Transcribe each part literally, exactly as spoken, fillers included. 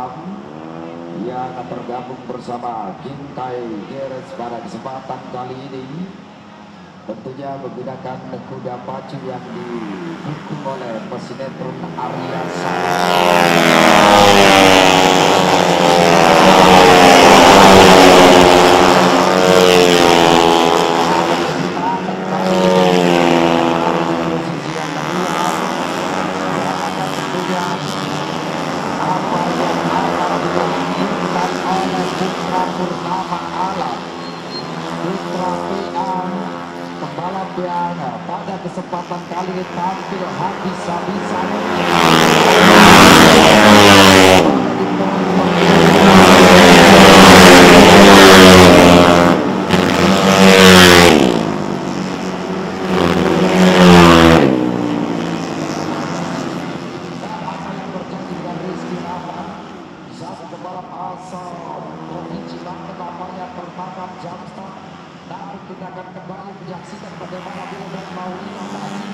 enam yang tergabung bersama Gintai Geres pada kesempatan kali ini, tentunya menggunakan kuda pacu yang didukung oleh pesinetron Arya Purnama Alam, Putra P A, pembalap yang pada kesempatan kali ini tampil habis-habisan. Apa yang terjadi dengan Rizky Rahman, satu pembalap asal Provinsi Banten namanya Permata Jamsta. Namun kita akan kembali menyaksikan bagaimana Wildan Maulina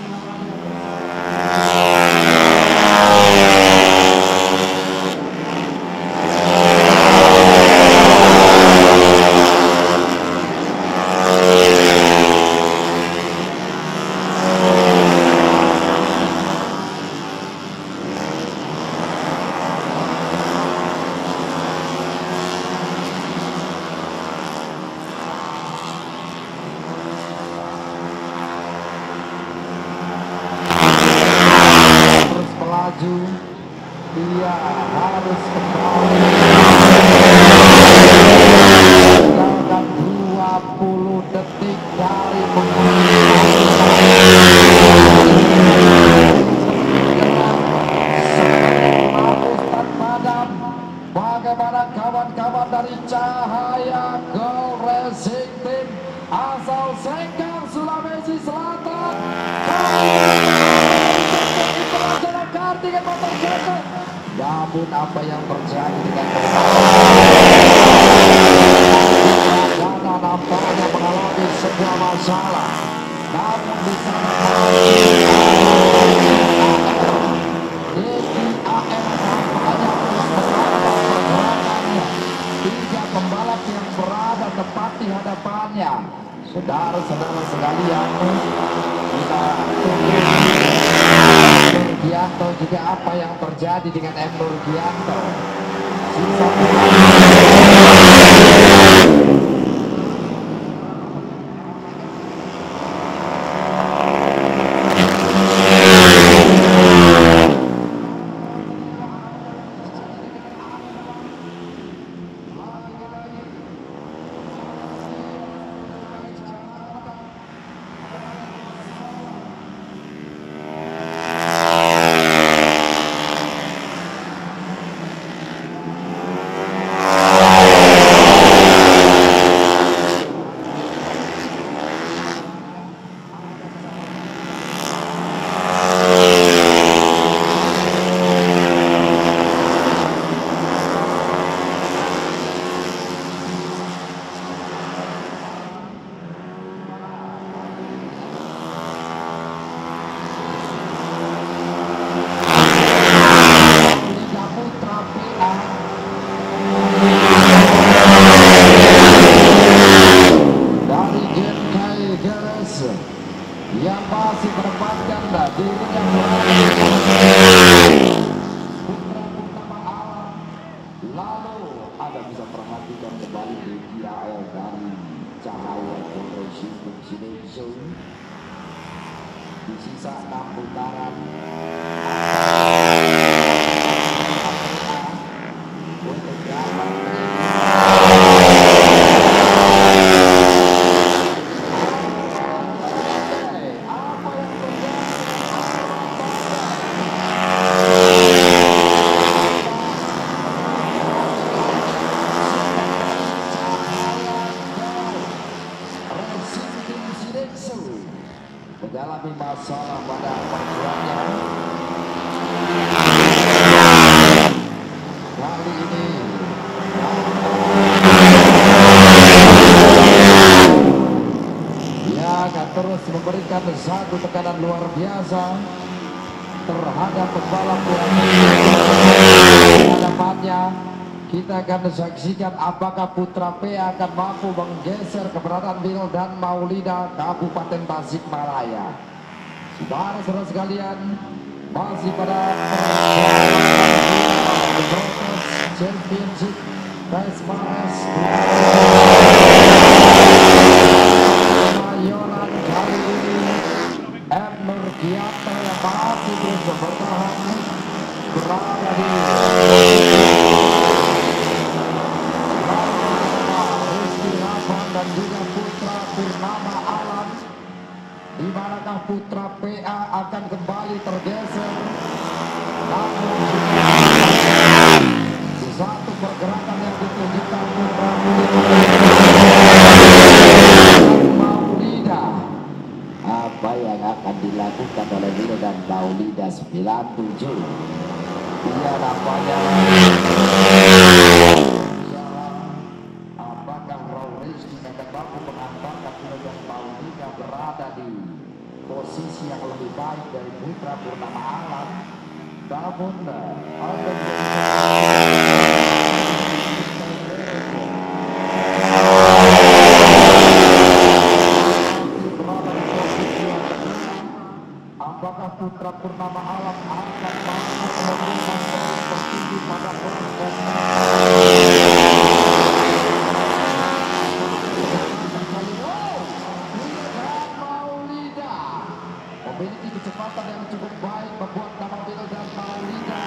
dia harus kembali tinggalkan dua puluh detik dari dan padam. Bagaimana kawan-kawan dari Cahaya Gold Racing Team asal Sengkang, Sulawesi Selatan, dengan motor jatuh. Namun apa yang terjadi dengan karena nampaknya mengalami sebuah masalah. Namun di sana tiga pembalap yang berada tepat di hadapannya. Saudara-saudara sekalian, kita tunggu Gianto juga apa yang terjadi dengan M. Nur Gianto. yang masih menempatkan dirinya putra-putra alam. Lalu Anda bisa perhatikan kembali di G R L dari Cahaya Racing Indonesia di sisa enam putaran. Untuk dapat mengalami masalah pada perjuangan kali ini. Dia akan terus memberikan satu tekanan luar biasa terhadap pembalap yang temannya. Kita akan saksikan apakah Putra P A akan mampu menggeser keberadaan Wildan Maulida Kabupaten Tasikmalaya. Saudara-saudara sekalian, masih pada Championship Pespares Mayoran kali ini M. Nurgianto yang masih terus bertahan berada di dan juga Putra Purnama Alam. Di manakah Putra P A akan kembali tergeser? Namun satu pergerakan yang ditunjukkan Putra Maulida. Apa yang akan dilakukan oleh Wildan Maulida sembilan tujuh? Dia nampaknya berada di posisi yang lebih baik dari Putra Purnama Alam. Namun ada apakah Putra Purnama Alam akan mampu memberikan posisi pada proses memiliki kecepatan yang cukup baik, membuat nama Wildan Maulida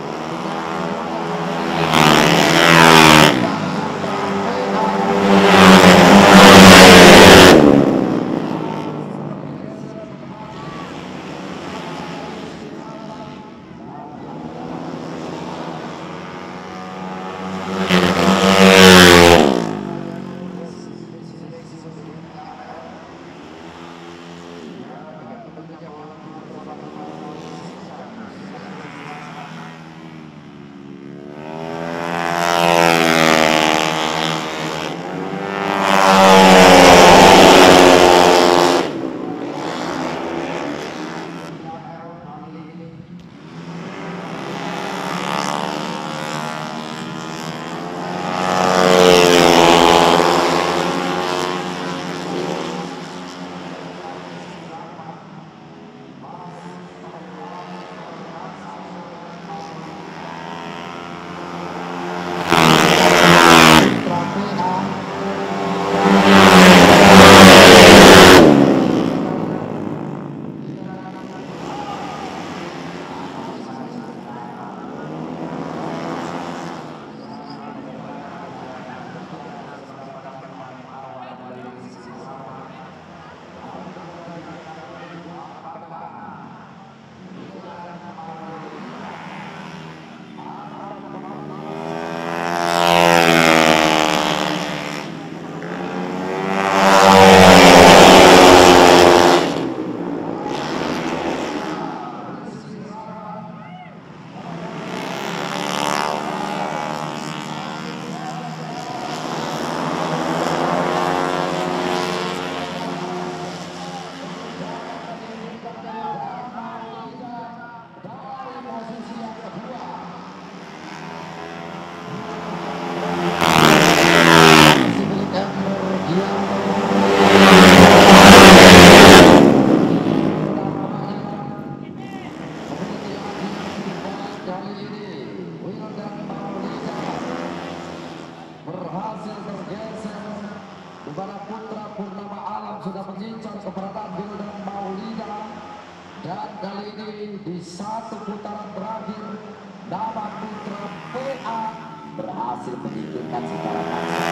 di satu putaran terakhir nama Putra P A berhasil menyingkirkan secara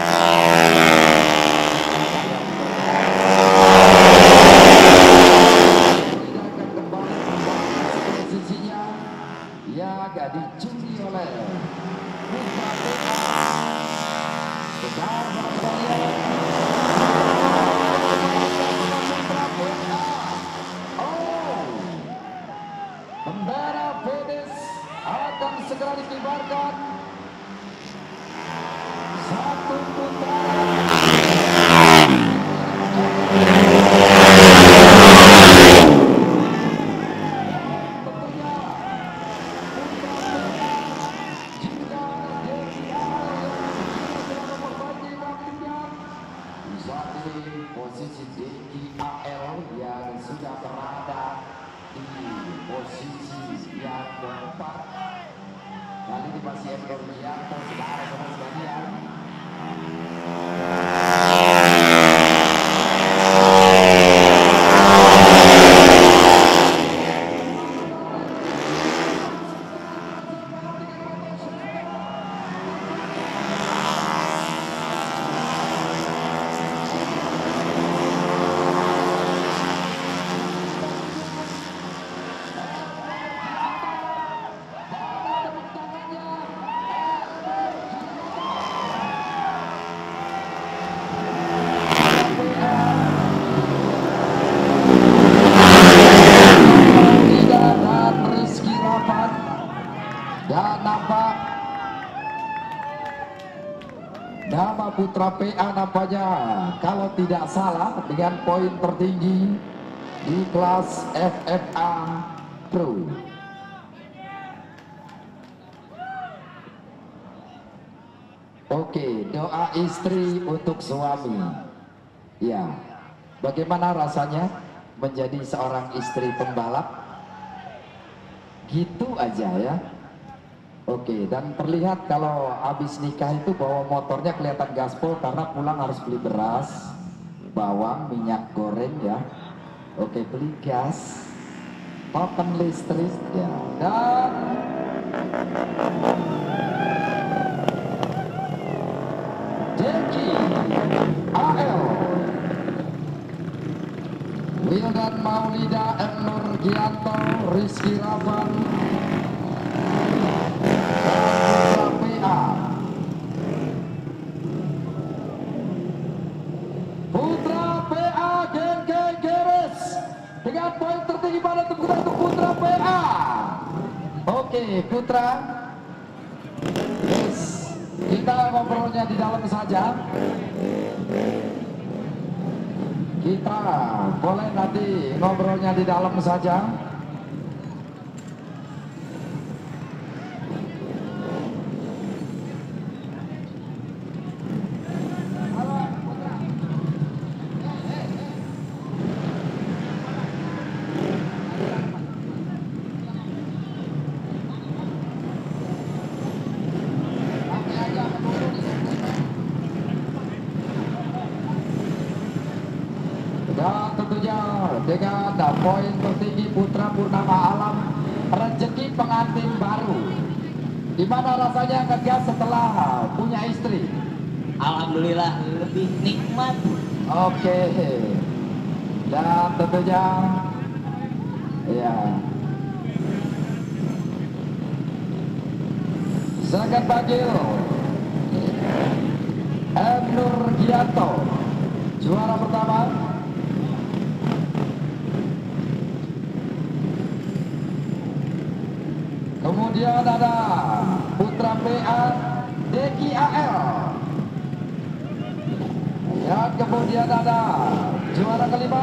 kembali posisinya ya agak dicuri oleh Putra P A. Besar bendera finish akan segera dikibarkan. Satu putaran tentunya dari posisi D K A L yang sudah berada di posisi yang keempat. Kali ini masih M Nur Gianto, saudara-saudara sekalian. Dan nampak nama putra P A nampaknya kalau tidak salah dengan poin tertinggi di kelas F F A Pro. Oke, doa istri untuk suami. Ya, bagaimana rasanya menjadi seorang istri pembalap? Gitu aja ya. Oke, dan terlihat kalau habis nikah itu bawa motornya kelihatan gaspol karena pulang harus beli beras, bawang, minyak goreng ya. Oke, beli gas, token listrik ya. Dan D K A L Wildan Maulida, M Nur Gianto, Rizky Ravan, P A Putra P A Geng Geng Geres dengan poin tertinggi pada tepuk tangan untuk Putra P A. Oke, Putra, yes, kita ngobrolnya di dalam saja. Kita boleh nanti ngobrolnya di dalam saja. Dan tentunya dengan poin tertinggi Putra Purnama Alam, rezeki pengantin baru. Gimana rasanya ngegas setelah punya istri? Alhamdulillah lebih nikmat. Oke. Dan tentunya ya, silakan panggil M Nur Gianto, juara pertama. Kemudian ada Putra P A D K A L. Dan kemudian ada juara kelima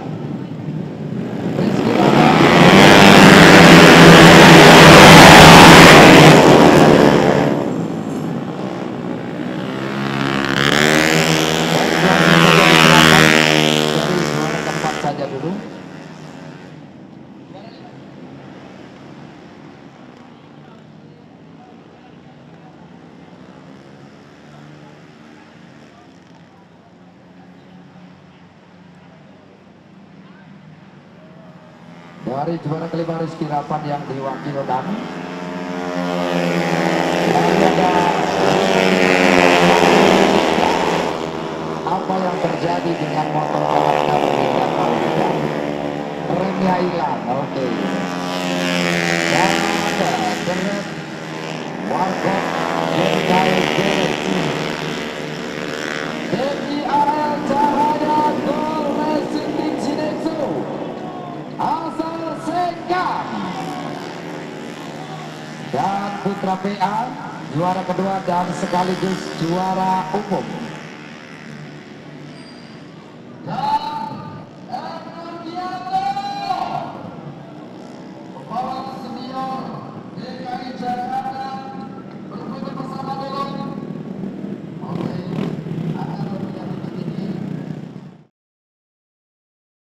Rizky Ravan. Jadi juara keempat saja dulu. Dari juara kelima Rizky Ravan yang diwakilkan. Ada apa yang terjadi dengan motor balapnya Wildan Maulida? Remnya hilang, oke. Dan ada Deret warga Jenkai Jeresi. D K A L Cahaya Gol Racing Team Shinetsu asal Sengkang. Dan Putra P A juara kedua dan sekaligus juara umum.